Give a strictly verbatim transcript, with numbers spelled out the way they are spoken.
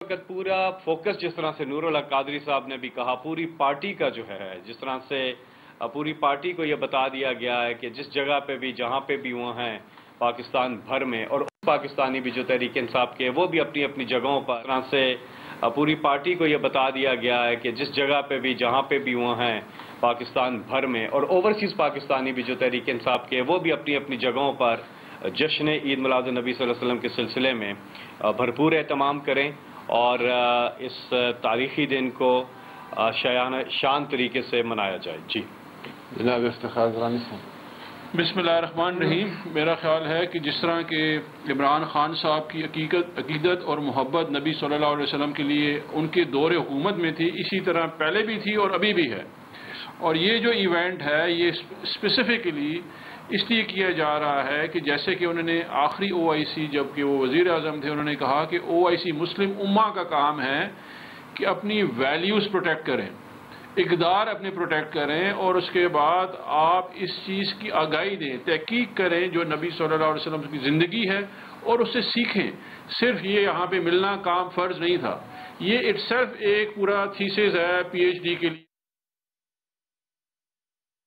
وقت پورا فوکس جس طرح سے نور الحق قادری صاحب نے بھی کہا، پوری پارٹی کا جو ہے جس طرح سے پوری پارٹی کو یہ بتا دیا گیا ہے کہ جس جگہ پہ بھی جہاں پہ بھی وہ ہیں پاکستان بھر میں، اور پاکستانی بھی جو تحریک انصاف کے وہ بھی اپنی اپنی جگہوں پر، اس طرح سے پوری پارٹی کو یہ بتا دیا گیا ہے کہ جس جگہ پہ بھی جہاں پہ بھی وہ ہیں پاکستان بھر میں، اور اوورسیز پاکستانی بھی جو تحریک انصاف کے وہ بھی اپنی اپنی جگہوں پر جشن عید میلاد النبی صلی اللہ علیہ وسلم کے سلسلے میں بھرپور اہتمام کریں اور اس تاریخی دن کو شان طریقے سے منایا جائے۔ جی جناب افتخار درانی صاحب۔ بسم اللہ الرحمن الرحیم۔ میرا خیال ہے کہ جس طرح کہ عمران خان صاحب کی عقیدت عقیدت اور محبت نبی صلی اللہ علیہ وسلم کے لیے ان کے دور حکومت میں تھی، اسی طرح پہلے بھی تھی اور ابھی بھی ہے۔ اور یہ جو ایونٹ ہے یہ اسپیسیفکلی اس لیے کیا جا رہا ہے کہ جیسے کہ انہوں نے آخری او آئی سی جب کہ وہ وزیر اعظم تھے، انہوں نے کہا کہ او آئی سی مسلم امہ کا کام ہے کہ اپنی ویلیوز پروٹیکٹ کریں، اقدار اپنے پروٹیکٹ کریں، اور اس کے بعد آپ اس چیز کی آگاہی دیں، تحقیق کریں جو نبی صلی اللہ علیہ وسلم کی زندگی ہے اور اس سے سیکھیں۔ صرف یہ یہاں پہ ملنا کام فرض نہیں تھا، یہ اٹ سیلف ایک پورا تھیسس ہے پی ایچ ڈی کے لیے۔